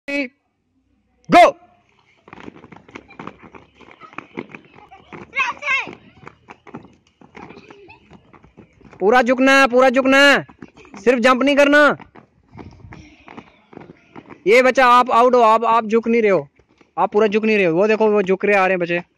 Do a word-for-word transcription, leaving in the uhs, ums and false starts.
गो। पूरा झुकना, पूरा झुकना, सिर्फ जंप नहीं करना। ये बच्चा आप आउट हो, आप आप झुक नहीं रहे हो, आप पूरा झुक नहीं रहे हो। वो देखो वो झुक रहे आ रहे हैं बच्चे।